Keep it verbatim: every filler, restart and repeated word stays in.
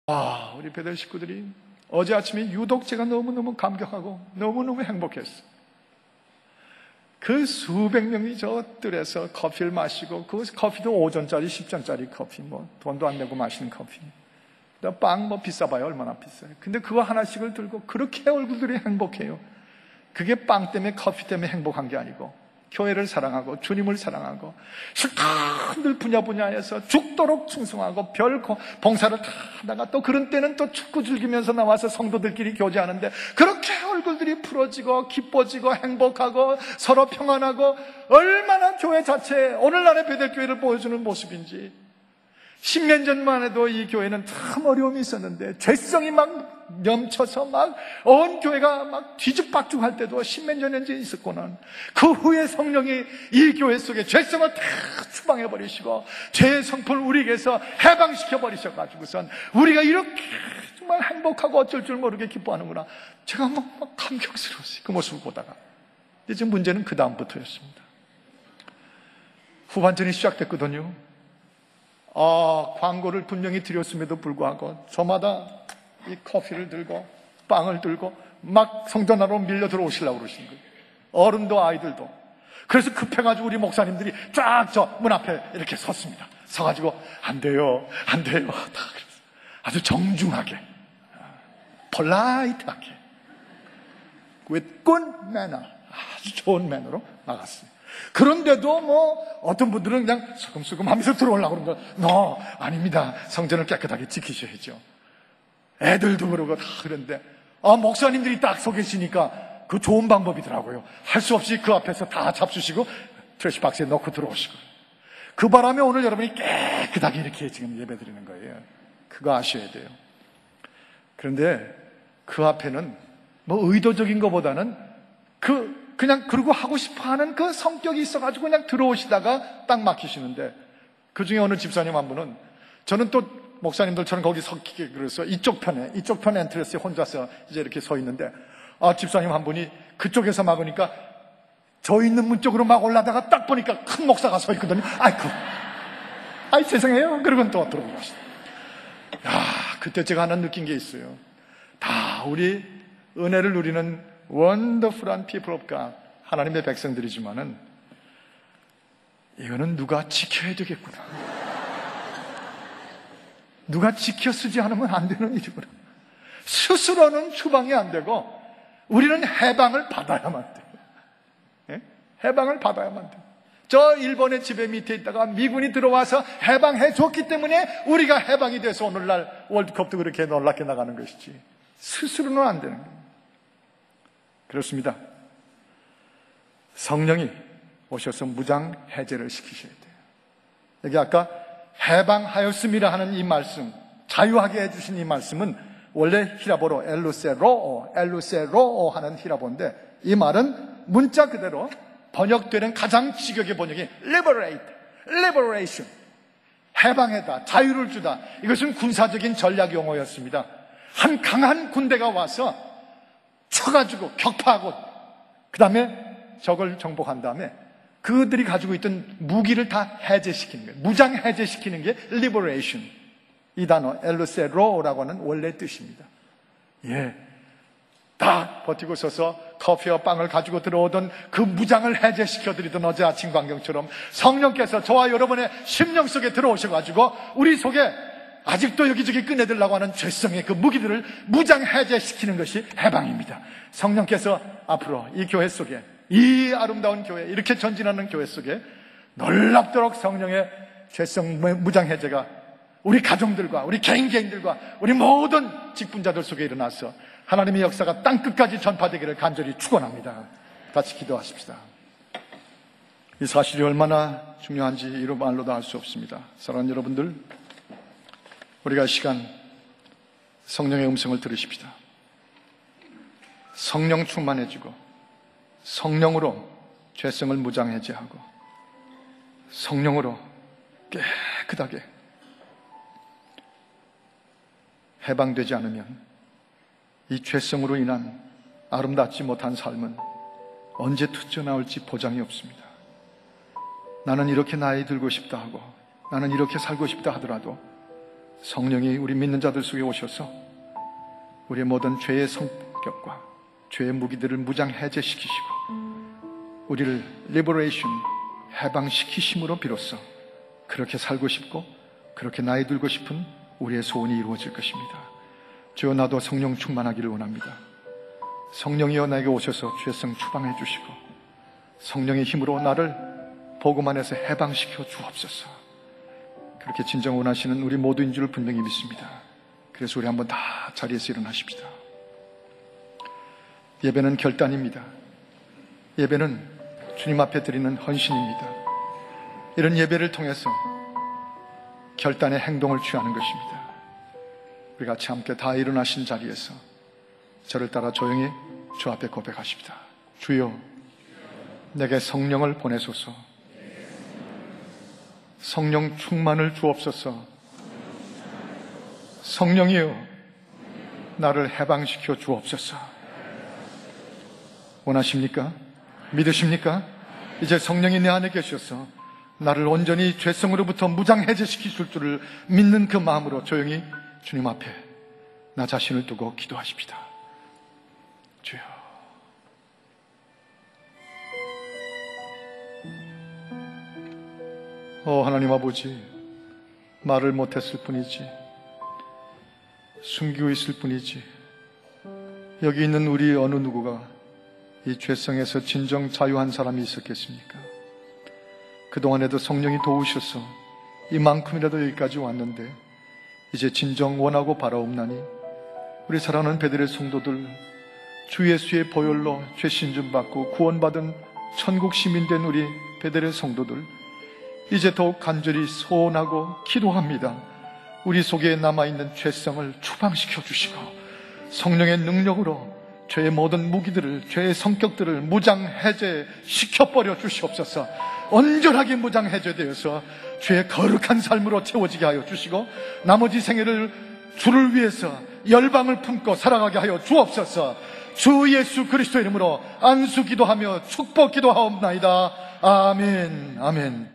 아, 우리 배달 식구들이 어제 아침에 유독 제가 너무너무 감격하고 너무너무 행복했어. 그 수백 명이 저 뜰에서 커피를 마시고, 그 커피도 오 전짜리, 십 전짜리 커피, 뭐 돈도 안 내고 마시는 커피. 빵 뭐 비싸봐요. 얼마나 비싸요. 근데 그거 하나씩을 들고 그렇게 얼굴들이 행복해요. 그게 빵 때문에, 커피 때문에 행복한 게 아니고, 교회를 사랑하고 주님을 사랑하고 실컷들 분야 분야에서 죽도록 충성하고 별 봉사를 다 하다가, 또 그런 때는 또 축구 즐기면서 나와서 성도들끼리 교제하는데, 그렇게 얼굴들이 풀어지고 기뻐지고 행복하고 서로 평안하고, 얼마나 교회 자체에 오늘날의 베델교회를 보여주는 모습인지. 십년 전만 해도 이 교회는 참 어려움이 있었는데, 죄성이 막 넘쳐서 막 온 교회가 막 뒤죽박죽 할 때도 십몇 년이 있었고는, 그 후에 성령이 이 교회 속에 죄성을 다 추방해 버리시고 죄의 성품을 우리에게서 해방시켜 버리셔가지고선 우리가 이렇게 정말 행복하고 어쩔 줄 모르게 기뻐하는구나. 제가 막, 막 감격스러웠어요, 그 모습을 보다가. 근데 지금 문제는 그 다음부터였습니다. 후반전이 시작됐거든요. 아, 광고를 분명히 드렸음에도 불구하고 저마다 이 커피를 들고 빵을 들고 막 성전 안으로 밀려 들어오시려고 그러시는 거예요. 어른도 아이들도. 그래서 급해가지고 우리 목사님들이 쫙 저 문 앞에 이렇게 섰습니다. 서가지고 안 돼요, 안 돼요. 다 아주 정중하게, 폴라이트하게, with good manner, 아주 좋은 매너로 나갔어요. 그런데도 뭐 어떤 분들은 그냥 수금수금 하면서 들어오려고 그러는 거예요. no, 아닙니다. 성전을 깨끗하게 지키셔야죠. 애들도 그러고 다 그런데, 아, 목사님들이 딱 서 계시니까 그 좋은 방법이더라고요. 할 수 없이 그 앞에서 다 잡수시고 트래시 박스에 넣고 들어오시고. 그 바람에 오늘 여러분이 깨끗하게 이렇게 지금 예배 드리는 거예요. 그거 아셔야 돼요. 그런데 그 앞에는 뭐 의도적인 것보다는 그 그냥 그러고 하고 싶어하는 그 성격이 있어가지고 그냥 들어오시다가 딱 막히시는데, 그 중에 어느 집사님 한 분은, 저는 또 목사님들처럼 거기 서기게 그래서 이쪽 편에, 이쪽 편 엔트레스에 혼자서 이제 이렇게 서 있는데, 아, 집사님 한 분이 그쪽에서 막으니까 저 있는 문 쪽으로 막 올라다가 딱 보니까 큰 목사가 서 있거든요. 아이쿠, 아이 죄송해요. 그러고는 또 들어오고 하시죠. 야, 그때 제가 하나 느낀 게 있어요. 다 우리 은혜를 누리는 원더풀한 people of God, 하나님의 백성들이지만은 이거는 누가 지켜야 되겠구나. 누가 지켜 쓰지 않으면 안 되는 일이구나. 스스로는 추방이 안 되고 우리는 해방을 받아야만 돼요. 예? 해방을 받아야만 돼요. 저 일본의 지배 밑에 있다가 미군이 들어와서 해방해 줬기 때문에 우리가 해방이 돼서 오늘날 월드컵도 그렇게 놀랍게 나가는 것이지, 스스로는 안 되는 거예요. 그렇습니다. 성령이 오셔서 무장 해제를 시키셔야 돼요. 여기 아까 해방하였음이라 하는 이 말씀, 자유하게 해주신 이 말씀은 원래 히라보로 엘루세로오, 엘루세로오 하는 히라보인데, 이 말은 문자 그대로 번역되는 가장 직역의 번역이 liberate, liberation, 해방해다, 자유를 주다. 이것은 군사적인 전략 용어였습니다. 한 강한 군대가 와서 쳐가지고 격파하고 그 다음에 적을 정복한 다음에 그들이 가지고 있던 무기를 다 해제시키는 거예요. 무장 해제시키는 게 liberation. 이 단어 엘루세로라고 하는 원래 뜻입니다. 예, 다 버티고 서서 커피와 빵을 가지고 들어오던 그 무장을 해제시켜드리던 어제 아침 광경처럼 성령께서 저와 여러분의 심령 속에 들어오셔가지고 우리 속에 아직도 여기저기 꺼내들라고 하는 죄성의 그 무기들을 무장 해제시키는 것이 해방입니다. 성령께서 앞으로 이 교회 속에, 이 아름다운 교회, 이렇게 전진하는 교회 속에 놀랍도록 성령의 죄성 무장 해제가 우리 가정들과 우리 개인 개인들과 우리 모든 직분자들 속에 일어나서 하나님의 역사가 땅끝까지 전파되기를 간절히 축원합니다. 같이 기도하십시다. 이 사실이 얼마나 중요한지 이로 말로도 알 수 없습니다. 사랑하는 여러분들, 우리가 이 시간 성령의 음성을 들으십시다. 성령 충만해지고 성령으로 죄성을 무장해제하고 성령으로 깨끗하게 해방되지 않으면 이 죄성으로 인한 아름답지 못한 삶은 언제 터져나올지 보장이 없습니다. 나는 이렇게 나이 들고 싶다 하고 나는 이렇게 살고 싶다 하더라도 성령이 우리 믿는 자들 속에 오셔서 우리의 모든 죄의 성격과 죄의 무기들을 무장 해제시키시고 우리를 리버레이션, 해방시키심으로 비로소 그렇게 살고 싶고 그렇게 나이 들고 싶은 우리의 소원이 이루어질 것입니다. 주여, 나도 성령 충만하기를 원합니다. 성령이여 나에게 오셔서 죄성 추방해 주시고 성령의 힘으로 나를 복음 안에서 해방시켜 주옵소서. 그렇게 진정 원하시는 우리 모두인 줄 분명히 믿습니다. 그래서 우리 한번 다 자리에서 일어나십시다. 예배는 결단입니다. 예배는 주님 앞에 드리는 헌신입니다. 이런 예배를 통해서 결단의 행동을 취하는 것입니다. 우리 같이 함께 다 일어나신 자리에서 저를 따라 조용히 주 앞에 고백하십니다. 주여, 내게 성령을 보내소서. 성령 충만을 주옵소서. 성령이여, 나를 해방시켜 주옵소서. 원하십니까? 믿으십니까? 이제 성령이 내 안에 계셔서 나를 온전히 죄성으로부터 무장해제시키실 줄을 믿는 그 마음으로 조용히 주님 앞에 나 자신을 두고 기도하십시다. 주여, 오 하나님 아버지, 말을 못했을 뿐이지, 숨기고 있을 뿐이지, 여기 있는 우리 어느 누구가 이 죄성에서 진정 자유한 사람이 있었겠습니까? 그동안에도 성령이 도우셔서 이만큼이라도 여기까지 왔는데 이제 진정 원하고 바라옵나니 우리 사랑하는 베들의 성도들, 주 예수의 보혈로 죄신 좀 받고 구원받은 천국 시민 된 우리 베들의 성도들, 이제 더욱 간절히 소원하고 기도합니다. 우리 속에 남아있는 죄성을 추방시켜 주시고 성령의 능력으로 죄의 모든 무기들을, 죄의 성격들을 무장 해제시켜버려 주시옵소서. 온전하게 무장 해제되어서 죄의 거룩한 삶으로 채워지게 하여 주시고 나머지 생애를 주를 위해서 열방을 품고 살아가게 하여 주옵소서. 주 예수 그리스도 이름으로 안수 기도하며 축복 기도하옵나이다. 아멘. 아멘.